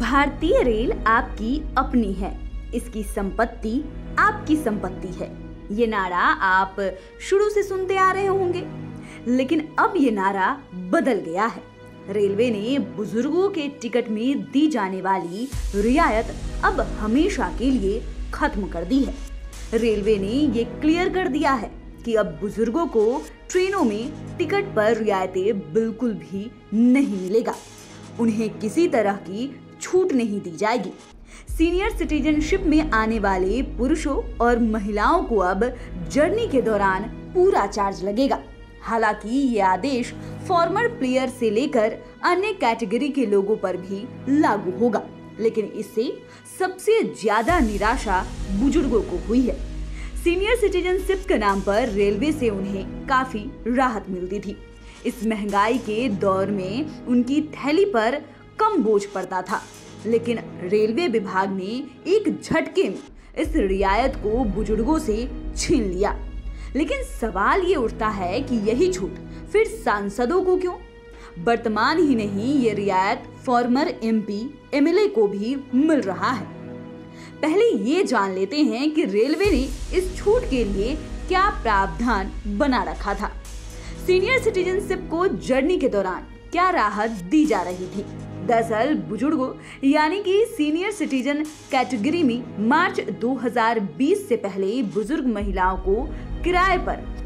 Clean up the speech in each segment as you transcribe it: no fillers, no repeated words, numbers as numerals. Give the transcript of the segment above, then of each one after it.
भारतीय रेल आपकी अपनी है, इसकी संपत्ति आपकी संपत्ति है। ये नारा आप शुरू से सुनते आ रहे होंगे, लेकिन अब ये नारा बदल गया है। रेलवे ने बुजुर्गों के टिकट में दी जाने वाली रियायत अब हमेशा के लिए खत्म कर दी है। रेलवे ने ये क्लियर कर दिया है कि अब बुजुर्गों को ट्रेनों में टिकट पर रियायतें बिल्कुल भी नहीं मिलेगा। उन्हें किसी तरह की छूट नहीं दी जाएगी। सीनियर सिटीजनशिप में आने वाले पुरुषों और महिलाओं को अब जर्नी के दौरान पूरा चार्ज लगेगा। हालांकि ये आदेश फॉर्मर प्लेयर से लेकर अन्य कैटेगरी के लोगों पर भी लागू होगा, लेकिन इससे सबसे ज्यादा निराशा बुजुर्गों को हुई है। सीनियर सिटीजनशिप के नाम पर रेलवे से उन्हें काफी राहत मिलती थी। इस महंगाई के दौर में उनकी थैली पर कम बोझ पड़ता था, लेकिन रेलवे विभाग ने एक झटके में इस रियायत को बुजुर्गों से छीन लिया। लेकिन सवाल ये उठता है कि यही छूट फिर सांसदों को क्यों? वर्तमान ही नहीं, ये रियायत फॉर्मर एमपी एमएलए को भी मिल रहा है। पहले ये जान लेते हैं कि रेलवे ने इस छूट के लिए क्या प्रावधान बना रखा था। सीनियर सिटीजनशिप को जर्नी के दौरान क्या राहत दी जा रही थी? दरअसल बुजुर्गों यानी कि सीनियर सिटीजन कैटेगरी में मार्च 2020 से पहले बुजुर्ग महिलाओं को किराए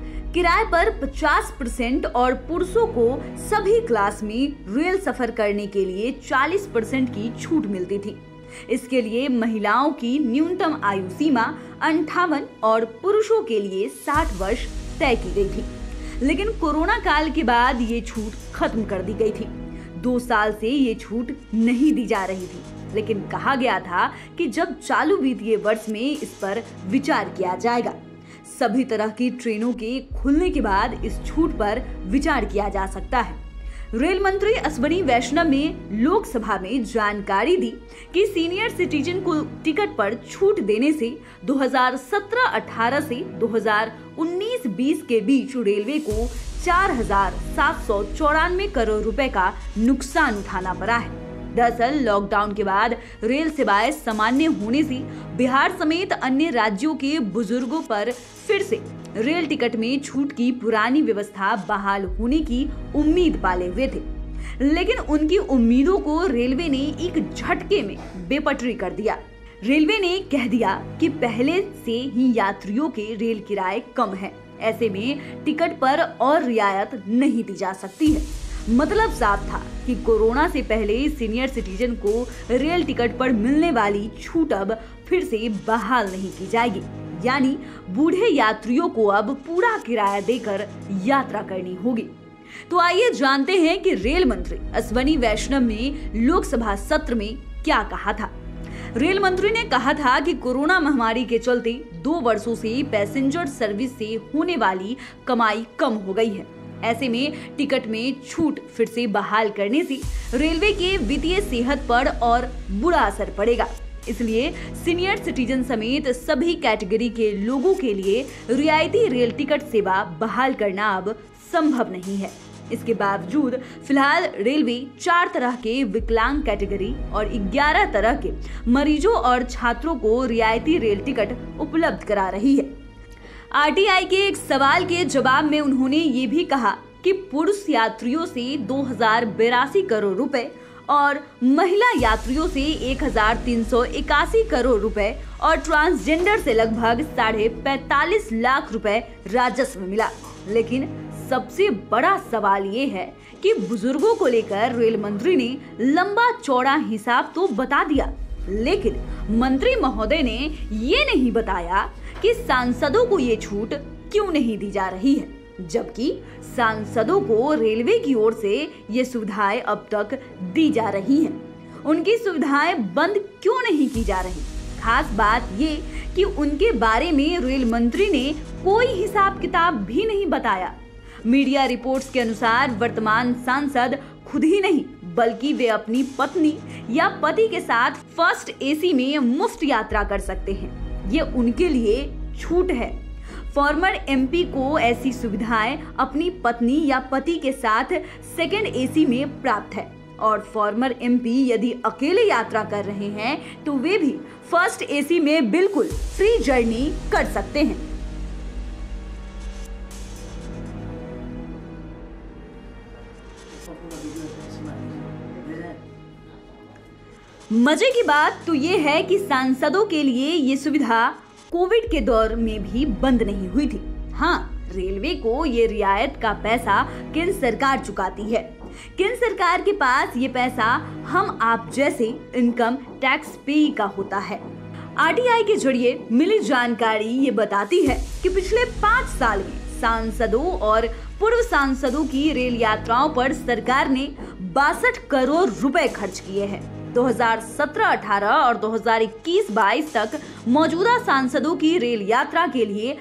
पर 50% और पुरुषों को सभी क्लास में रेल सफर करने के लिए 40% की छूट मिलती थी। इसके लिए महिलाओं की न्यूनतम आयु सीमा 58 और पुरुषों के लिए 60 वर्ष तय की गई थी। लेकिन कोरोना काल के बाद ये छूट खत्म कर दी गई थी। 2 साल से ये छूट नहीं दी जा रही थी, लेकिन कहा गया था कि जब चालू वित्तीय वर्ष में इस पर विचार किया जाएगा। सभी तरह की ट्रेनों के खुलने के बाद इस छूट पर विचार किया जा सकता है। रेल मंत्री अश्विनी वैष्णव ने लोकसभा में जानकारी दी कि सीनियर सिटीजन को टिकट पर छूट देने से 2017-18 से 2019-20 के बीच रेलवे को 4,794 करोड़ रुपए का नुकसान उठाना पड़ा है। दरअसल लॉकडाउन के बाद रेल सेवाएं सामान्य होने से बिहार समेत अन्य राज्यों के बुजुर्गों पर फिर से रेल टिकट में छूट की पुरानी व्यवस्था बहाल होने की उम्मीद पाले हुए थे, लेकिन उनकी उम्मीदों को रेलवे ने एक झटके में बेपटरी कर दिया। रेलवे ने कह दिया कि पहले से ही यात्रियों के रेल किराए कम हैं, ऐसे में टिकट पर और रियायत नहीं दी जा सकती है। मतलब साफ था कि कोरोना से पहले सीनियर सिटीजन को रेल टिकट पर मिलने वाली छूट अब फिर से बहाल नहीं की जाएगी, यानी बूढ़े यात्रियों को अब पूरा किराया देकर यात्रा करनी होगी। तो आइए जानते हैं कि रेल मंत्री अश्विनी वैष्णव ने लोकसभा सत्र में क्या कहा था। रेल मंत्री ने कहा था कि कोरोना महामारी के चलते 2 वर्षों से पैसेंजर सर्विस से होने वाली कमाई कम हो गई है। ऐसे में टिकट में छूट फिर से बहाल करने से रेलवे के वित्तीय सेहत पर और बुरा असर पड़ेगा। इसलिए सीनियर सिटीजन समेत सभी कैटेगरी के लोगों के लिए रियायती रेल टिकट सेवा बहाल करना अब संभव नहीं है। इसके बावजूद फिलहाल रेलवे 4 तरह के विकलांग कैटेगरी और 11 तरह के मरीजों और छात्रों को रियायती रेल टिकट उपलब्ध करा रही है। आरटीआई के एक सवाल के जवाब में उन्होंने ये भी कहा कि पुरुष यात्रियों से 2082 करोड़ रुपए और महिला यात्रियों से 1381 करोड़ रुपए और ट्रांसजेंडर से लगभग 45.5 लाख रुपए राजस्व मिला। लेकिन सबसे बड़ा सवाल ये है कि बुजुर्गों को लेकर रेल मंत्री ने लंबा चौड़ा हिसाब तो बता दिया, लेकिन मंत्री महोदय ने ये नहीं बताया कि सांसदों को ये छूट क्यों नहीं दी जा रही है, जबकि सांसदों को रेलवे की ओर से ये सुविधाएं अब तक दी जा रही हैं। उनकी सुविधाएं बंद क्यों नहीं की जा रही? खास बात ये कि उनके बारे में रेल मंत्री ने कोई हिसाब किताब भी नहीं बताया। मीडिया रिपोर्ट्स के अनुसार वर्तमान सांसद खुद ही नहीं बल्कि वे अपनी पत्नी या पति के साथ फर्स्ट एसी में मुफ्त यात्रा कर सकते हैं। ये उनके लिए छूट है। फॉर्मर एमपी को ऐसी सुविधाएं अपनी पत्नी या पति के साथ सेकंड एसी में प्राप्त है। और फॉर्मर एमपी यदि अकेले यात्रा कर रहे हैं तो वे भी फर्स्ट एसी में बिल्कुल फ्री जर्नी कर सकते हैं। मजे की बात तो ये है कि सांसदों के लिए ये सुविधा कोविड के दौर में भी बंद नहीं हुई थी। हाँ, रेलवे को ये रियायत का पैसा केंद्र सरकार चुकाती है। केंद्र सरकार के पास ये पैसा हम आप जैसे इनकम टैक्स पेई का होता है। आरटीआई के जरिए मिली जानकारी ये बताती है कि पिछले 5 साल में सांसदों और पूर्व सांसदों की रेल यात्राओं पर सरकार ने 62 करोड़ रुपए खर्च किए हैं। 2017-18 और 2021-22 तक मौजूदा सांसदों की रेल यात्रा के लिए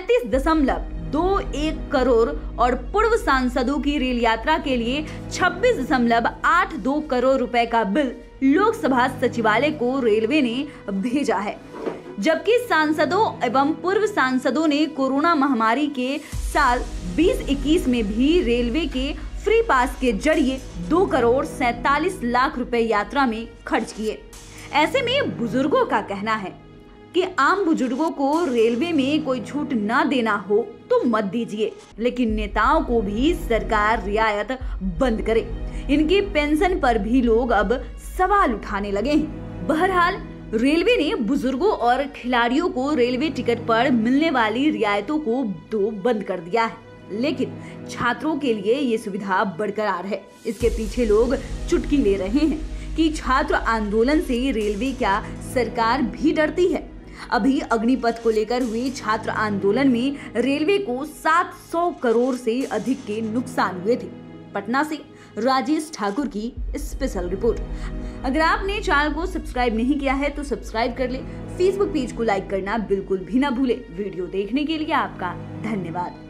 35.21 करोड़ और पूर्व सांसदों की रेल यात्रा के लिए 26.82 करोड़ रुपए का बिल लोकसभा सचिवालय को रेलवे ने भेजा है। जबकि सांसदों एवं पूर्व सांसदों ने कोरोना महामारी के साल 2021 में भी रेलवे के फ्री पास के जरिए 2 करोड़ 47 लाख रुपए यात्रा में खर्च किए। ऐसे में बुजुर्गों का कहना है कि आम बुजुर्गों को रेलवे में कोई छूट ना देना हो तो मत दीजिए, लेकिन नेताओं को भी सरकार रियायत बंद करे। इनकी पेंशन पर भी लोग अब सवाल उठाने लगे हैं। बहरहाल रेलवे ने बुजुर्गों और खिलाड़ियों को रेलवे टिकट पर मिलने वाली रियायतों को तो बंद कर दिया है, लेकिन छात्रों के लिए ये सुविधा बरकरार है। इसके पीछे लोग चुटकी ले रहे हैं कि छात्र आंदोलन से रेलवे क्या सरकार भी डरती है। अभी अग्निपथ को लेकर हुए छात्र आंदोलन में रेलवे को 700 करोड़ से अधिक के नुकसान हुए थे। पटना से राजेश ठाकुर की स्पेशल रिपोर्ट। अगर आपने चैनल को सब्सक्राइब नहीं किया है तो सब्सक्राइब कर ले। फेसबुक पेज को लाइक करना बिल्कुल भी ना भूले। वीडियो देखने के लिए आपका धन्यवाद।